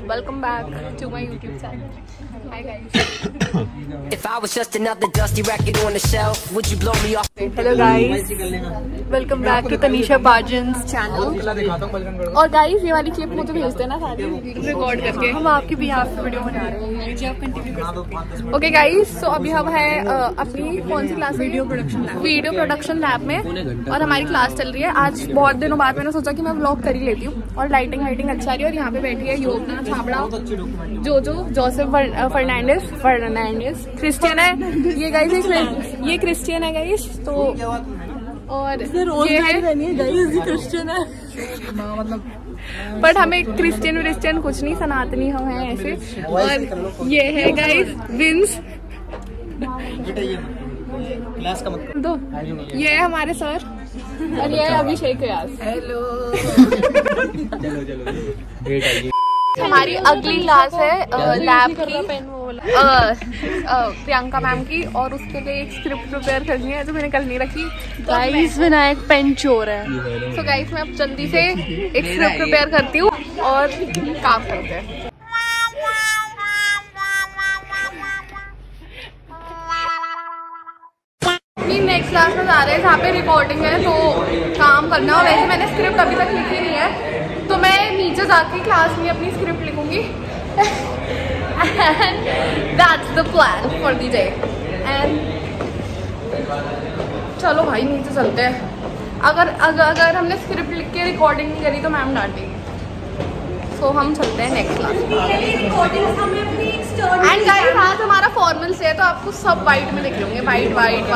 welcome back to my YouTube channel. Hi guys. If I was just another dusty record on the shelf, would you blow me off? Hello guys, welcome back to Tanisha Parjan's channel. और guys ये वाली clip मुझे भेज देना सारी record करके, हम आपके भी यहाँ पे वीडियो बना रहे हैं जी, आप कंटिन्यू कर सकते हैं। ओके गाइस, तो अभी हम है अपनी कौन सी क्लास, वीडियो प्रोडक्शन लैब में, और हमारी क्लास चल रही है। आज बहुत दिनों बाद मैंने सोचा कि मैं व्लॉग कर ही लेती हूँ, और लाइटिंग अच्छी आ रही है। और यहाँ पे बैठी है योगना छाबड़ा, जोसेफ फर्नांडिस, क्रिश्चियन है ये गाइस, ये क्रिश्चियन है गाइस। तो और ये है क्रिश्चियन है, बट हमें क्रिश्चियन कुछ नहीं, सनातनी हम हैं ऐसे। और ये है गाइस विंस, क्लास का मतलब दो, ये है हमारे सर, और ये है अभिषेक व्यास। हेलो हमारी अगली क्लास है लैब की, प्रियंका मैम की, और उसके लिए एक स्क्रिप्ट प्रिपेयर करनी है जो मैंने कल नहीं रखी। गाइस विनायक पेन चोर है। तो गाइस मैं अब जल्दी से एक स्क्रिप्ट प्रिपेयर करती हूँ और काम करते हैं। नेक्स्ट क्लास में जा रहे हैं जहाँ पे रिकॉर्डिंग है, तो काम करना। और वैसे मैंने स्क्रिप्ट अभी तक लिखी नहीं है, तो मैं नीचे जाके क्लास में अपनी स्क्रिप्ट लिखूंगी। And that's the plan for the day. And चलो भाई नीचे चलते हैं। अगर हमने स्क्रिप्ट लिख के रिकॉर्डिंग नहीं करी तो मैम डांटेगी, तो हम चलते हैं नेक्स्ट क्लास। एंड गाइस आज हमारा फॉर्मल से है, तो आपको सब वाइट में दिख होंगे, वाइट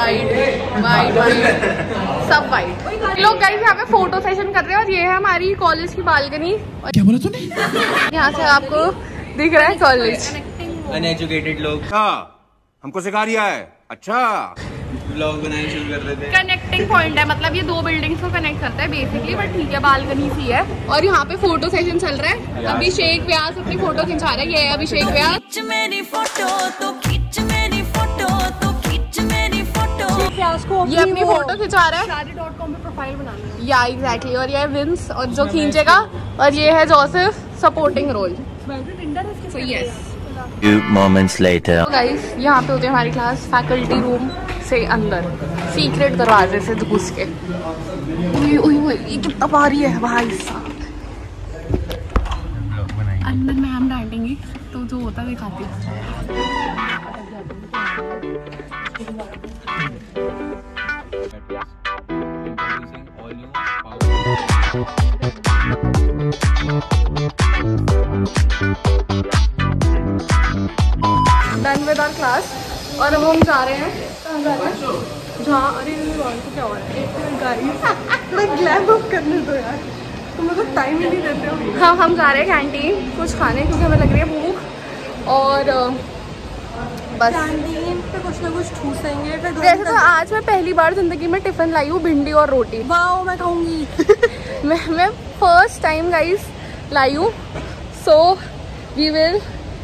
सब वाइट। लोग गाइस यहाँ पे फोटो सेशन कर रहे हैं, और ये है हमारी कॉलेज की बालकनी। क्या बोला तूने? यहाँ से आपको दिख रहा है कॉलेज। अनएजुकेटेड लोग हमको सिखा रिया है। अच्छा ब्लॉग बनाने शुरू कर रहे थे। कनेक्टिंग पॉइंट है, मतलब ये दो बिल्डिंग्स को कनेक्ट करता है बेसिकली, बट ठीक है बालकनी सी है। और यहाँ पे फोटो सेशन चल रहा है। अभिषेक व्यास अपनी फोटो खिंचा रहा है। ये है अभिषेक व्यास। खींच मेरी फोटो तो खींच मेरी फोटो तो खींच मेरी फोटो। व्यास को ये अपनी फोटो खिंचा रहा है, शादी.com पे प्रोफाइल बनाना है। या एग्जैक्टली। और ये है विंस, और जो खींचेगा, और ये है Joseph supporting role. So yes. Few moments later. Guys यहाँ पे होती है हमारी क्लास फैकल्टी रूम से अंदर, सीक्रेट दरवाजे से घुस के। ये कितना भारी है भाई साहब। अंदर मैम डांटेंगी, तो जो होता है दिखाती डन विद आवर क्लास। और अब हम जा रहे हैं, कहाँ जा रहे हैं? जहाँ, अरे क्या हो रहा है? एक मिनट गाइस, मैं ग्लैम अप करने दो यार, तुम लोग टाइम ही नहीं देते हो। हाँ हम जा रहे हैं कैंटीन कुछ खाने, क्योंकि हमें लग रही है भूख। और बस कैंटीन पे कुछ ना कुछ ठूसेंगे। वैसे तो आज मैं पहली बार जिंदगी में टिफिन लाई हूँ, भिंडी और रोटी। वाओ मैं खाऊंगी। मैं फर्स्ट टाइम गाइस लाई हूँ। So we will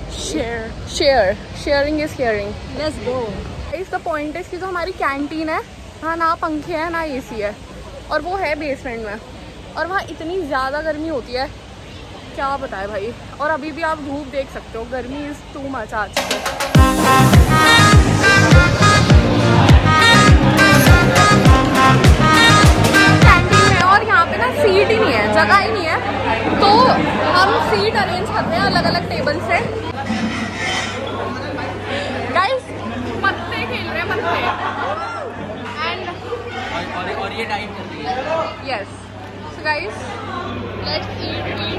sharing is caring. Let's go. इसका पॉइंट है कि जो हमारी कैंटीन है, हाँ ना पंखे हैं ना एसी है, और वो है बेसमेंट में, और वहाँ इतनी ज़्यादा गर्मी होती है क्या बताए भाई। और अभी भी आप धूप देख सकते हो, गर्मी इज टू मच आज। कैंटीन में, और यहाँ पे ना सीट ही नहीं है, जगह ही नहीं है, तो हम सीट अरेंज करते हैं अलग अलग टेबल से। गाइस पत्ते खेल रहे हैं, पत्ते। एंड और ये टाइम चल रही है। Yes. So guys let's eat.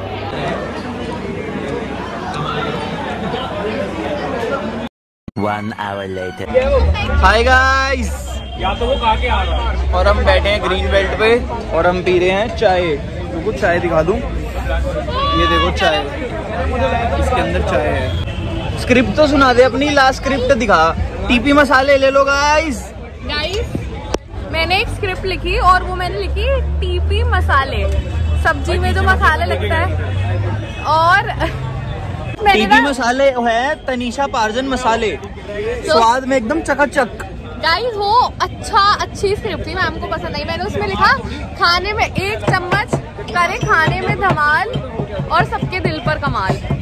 One hour later. Hi guys, या तो वो खा के आ रहा है। और हम बैठे हैं ग्रीन बेल्ट पे, और हम पी रहे हैं चाय। तो कुछ चाय दिखा दूं, ये देखो चाय, इसके अंदर चाय है। स्क्रिप्ट तो सुना दे अपनी, लास्ट स्क्रिप्ट दिखा। टीपी मसाले ले लो गाइस। मैंने एक स्क्रिप्ट लिखी, और वो मैंने लिखी टीपी मसाले, सब्जी में जो मसाला लगता है। और टीपी मसाले है तनीषा पार्जन मसाले, स्वाद में एकदम चकाचक। गाइस वो अच्छी स्क्रिप्ट थी, मैम को पसंद आई। मैंने उसमें लिखा खाने में 1 चम्मच करे खाने में धमाल और सबके दिल पर कमाल।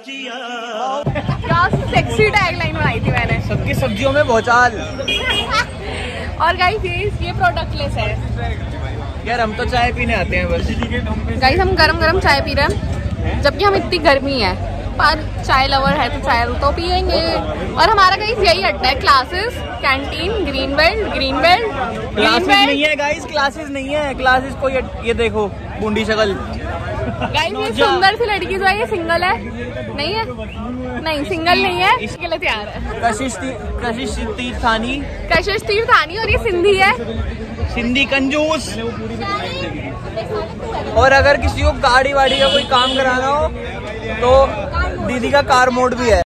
क्या सेक्सी टैगलाइन बनाई थी मैंने। सबकी सब्जियों में भौचाल। और गाइस ये प्रोडक्ट लेस है यार, हम तो चाय पीने आते हैं बस। गाइस हम गरम गरम चाय पी रहे हैं, जबकि हम इतनी गर्मी है, पर चाय लवर है तो चाय तो पियेंगे। और हमारा गाइस यही अड्डा है, classes, canteen, green belt. Classes नहीं है गाइस, क्लासेस नहीं है, क्लासेस को ये देखो बूंदी शक्ल। गाइस ये सुंदर सी लड़की जो है ये सिंगल है, नहीं है? नहीं सिंगल नहीं है, इसके लिए तैयार है। कशिश तीर्थानी और ये सिंधी है, सिंधी कंजूस। और अगर किसी को गाड़ी वाड़ी का कोई काम कराना हो तो दीदी का कार मोड भी है।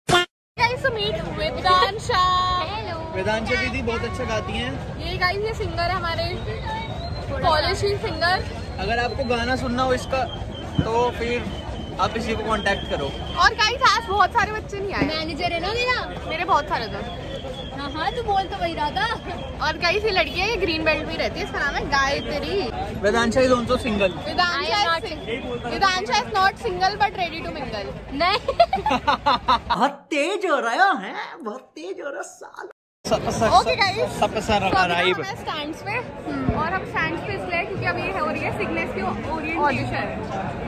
वेदांशा दीदी बहुत अच्छा गाती हैं। ये गाइस ये सिंगर है हमारे कॉलेज की सिंगर। अगर आपको गाना सुनना हो इसका तो फिर आप इसी को कांटेक्ट करो। और गाइस आज बहुत सारे बच्चे नहीं आए, मैनेजर है ना मेरे बहुत सारे थे। हाँ तू बोल तो वही रहा था। और गाइस ये लड़की है, ये ग्रीन बेल्ट में रहती है, इसका नाम है Gayatri. Vedansha is also single. Vedansha is not single but ready to mingle. नहीं बहुत तेज हो रहा है, बहुत तेज हो रहा है। ओके गाइस, सब स्टैंड्स पे और हम स्टैंड्स पे इसलिए क्योंकि अभी ये हो रही है सिग्नेस की ओरिएंटेशन।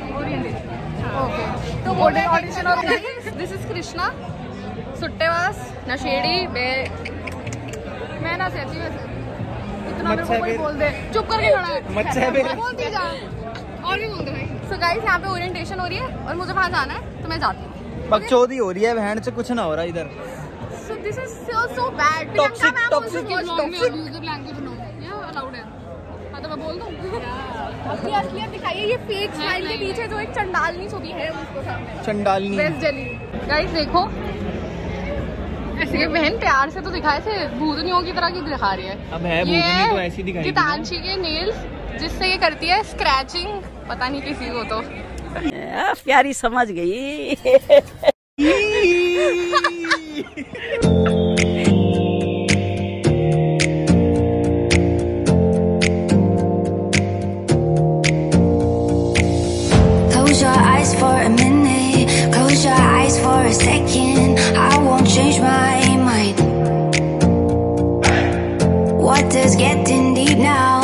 ओके तो ऑडिशन और गाइस दिस इज कृष्णा सुट्टेवास नशेड़ी मैं ना सहती वैसे इतना मेरे को कोई बोल दे चुप करके खड़ा है बोलती जा और भी बोल दे भाई। सो गाइस यहाँ पे ओरिएंटेशन हो रही है और मुझे वहाँ जाना है तो मैं जाती हूँ। बकचोदी हो रही है, बहन से कुछ ना हो रहा इधर। So this is so bad. Toxic. Language no. Yeah, allowed है। हाँ तो मैं बोल दूँ। अपनी असलियत दिखाइए, ये फेक स्माइल के पीछे जो एक चंडालनी छुपी है उसको सामने। चंडालनी। वेस्ट दिल्ली। गाइस देखो, ऐसे बहन प्यार से तो दिखाए थे, भूतनियों की तरह की दिखा रही है। अब है भूतनी तो ऐसी दिखाई। गीतांशी के नेल्स जिससे ये करती है स्क्रैचिंग, पता नहीं किसी को तो। प्यारी समझ गई। Close your eyes for a minute, close your eyes for a second. I won't change my mind. Water's getting deep now.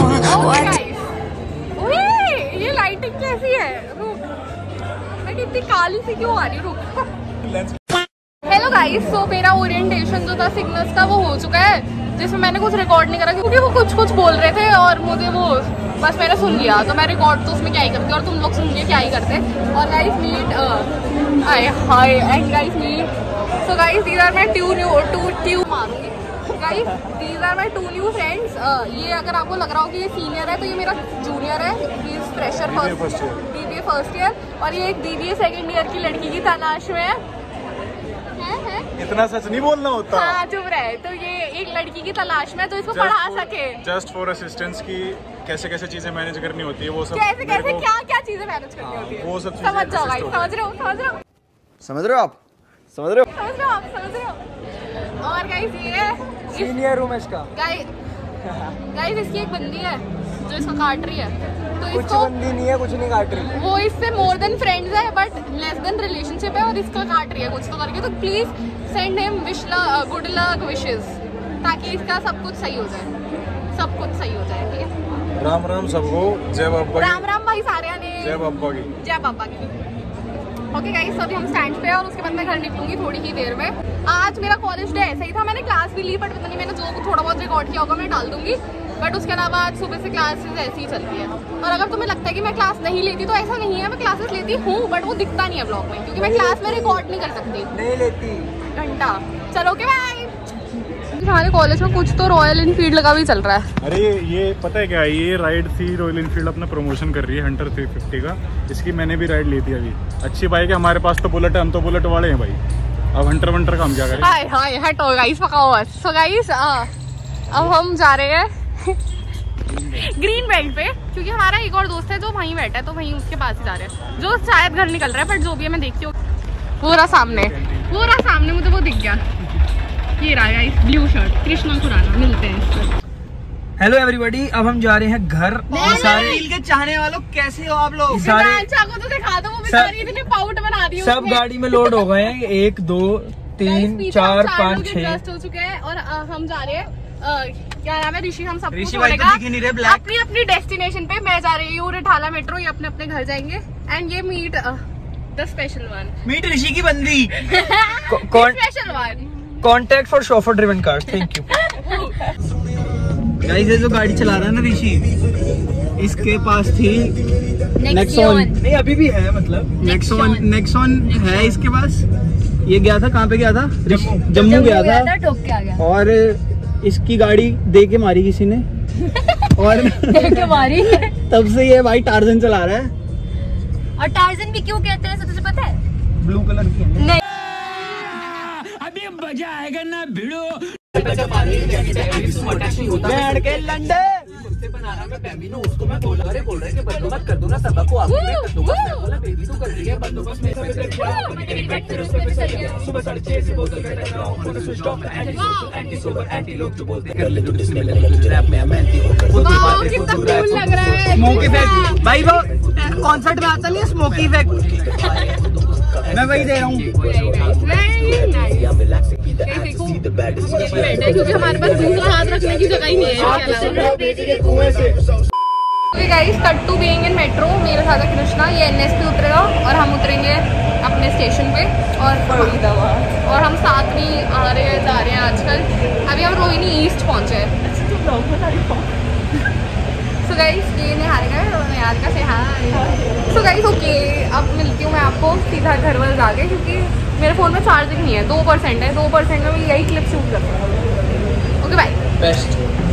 ये लाइटिंग कैसी है? मैं इतनी काली सी क्यों आ रही हूँ? हेलो गाइस, सो मेरा ओरिएंटेशन जो था सिग्नल्स का वो हो चुका है, जिसमें मैंने कुछ रिकॉर्ड नहीं करा क्योंकि वो कुछ बोल रहे थे और मुझे वो बस मैंने सुन लिया, तो मैं रिकॉर्ड तो उसमें क्या ही करती और तुम लोग सुन लिए क्या ही करते। और guys meet hi and guys meet. So guys these are my two मारूंगी। Guys these are my 2 new friends. ये अगर आपको लग रहा हो कि ये सीनियर है तो ये मेरा जूनियर है, he is fresher BBA first year. और ये एक BBA सेकंड ईयर की लड़की की तलाश में है। इतना सच नहीं बोलना होता। हाँ चुप रहे। तो ये एक लड़की की तलाश में जो इसको पढ़ा सके। जस्ट फॉर असिस्टेंस की कैसे कैसे चीजें मैनेज करनी होती है, वो सब कैसे क्या चीजें मैनेज करनी होती है, वो सब समझ जाओ गाइस। समझ रहे हो और गाइस ये सीनियर रूम है इसका। गाइस इसकी एक बंदी है जो इसको काट रही है, तो कुछ इसको बंदी नहीं है, कुछ नहीं काट रही। वो इससे मोर देन फ्रेंड्स है बट लेस देन रिलेशनशिप है और इसको काट रही है कुछ तो करके। तो please send him good luck wishes ताकि इसका सब कुछ सही हो जाए, सब कुछ सही हो जाए। ठीक है, राम राम सबको, जय बाबा। राम राम भाई सारे ने, जय बाबा की, जय बाबा की। ओके गाइस, अभी हम स्टैंड पे और उसके बाद मैं घर निकलूंगी थोड़ी ही देर में। आज मेरा कॉलेज डे ऐसा ही था, मैंने क्लास भी ली बट पता नहीं मैंने जो थोड़ा बहुत रिकॉर्ड किया होगा मैं डाल दूंगी, बट उसके अलावा आज सुबह से क्लासेस ऐसी ही चलती है। और अगर तुम्हें लगता है कि मैं क्लास नहीं लेती तो ऐसा नहीं है, मैं क्लासेस लेती हूँ बट वो दिखता नहीं है ब्लॉग में क्योंकि मैं क्लास में रिकॉर्ड नहीं कर सकती, नहीं लेती घंटा। चलो ओके बाय। हमारे कॉलेज में कुछ तो रॉयल एनफील्ड का भी चल रहा है। अरे ये पता है क्या, ये राइड थी रॉयल एनफील्ड अपना प्रमोशन कर रही है हंटर 350 का। इसकी मैंने भी राइड ली थी अभी। अच्छी बाइक है, हमारे पास तो बुलेट है, हम तो बुलेट वाले हैं भाई। अब हंटर वंटर का हम क्या करें। हाय हाय हटो गाइस, पकाओ बस। सो गाइस अब हम जा रहे हैं ग्रीन बेल्ट पे क्योंकि हमारा एक और दोस्त है जो वहीं बैठा है, तो वहीं उसके पास ही जा रहे हैं, जो शायद घर निकल रहा है बट जो भी है मैं देखती हूँ। वो रहा सामने मुझे वो दिख गया। ये रहा guys blue shirt, Krishna Khurana. मिलते हैं। हेलो एवरीबॉडी, अब हम जा रहे हैं घर। और सारे रील के चाहने वालों कैसे हो आप लोग? को तो दिखा दो, वो बेचारी इतने पाउट बना रही हूँ। सब गाड़ी में लोड हो गए हैं। 1 2 3 4 5 6 हो चुके हैं और हम जा रहे हैं क्या नाम है ऋषि, हम सब ऋषि भाई तो दिख ही नहीं रहे ब्लैक। अपनी अपनी डेस्टिनेशन पे। मैं जा रही हूँ रिठाला मेट्रो, ये अपने अपने घर जाएंगे। एंड ये meet the special one, meet Rishi की बंदी। Special one. Contact for chauffeur driven cars, thank you. Guys ये जो गाड़ी चला रहा है ना ऋषि, इसके पास थी नेक्सॉन। नहीं अभी भी है, मतलब नेक्सॉन है इसके पास। ये गया था, कहाँ पे गया था? जम्मू गया था, टोक के आ गया। और इसकी गाड़ी दे के मारी किसी ने और दे के मारी। तब से ये भाई टार्जन चला रहा है। और टार्जन भी क्यों कहते हैं तुझे पता है? ब्लू कलर की है। नहीं अभी मजा आएगा ना भिड़ो। बैठ के लंडे कितना कूल लग रहा है। स्मोकी इफेक्ट भाई, वो कॉन्सर्ट में आता नहीं है स्मोकी इफेक्ट, मैं वही दे रहा हूँ। क्योंकि हमारे पास दूसरा हाथ रखने की जगह ही नहीं है। Guys cut to being in metro, मेरे साथ है कृष्णा। ये NS पे उतरेगा और हम उतरेंगे अपने स्टेशन पे। और हम साथ में आ रहे हैं, जा रहे हैं आजकल। अभी हम रोहिणी ईस्ट पहुंचे हैं। सो गाइस ये निहारिका है और निहारिका से हाय। सो गाइस ओके, अब मिलती हूँ मैं आपको सीधा घर वाले जाके, क्योंकि मेरे फ़ोन में चार्जिंग नहीं है, 2% है। 2% में मैं यही क्लिप शूट करता हूँ। Okay bye. बेस्ट।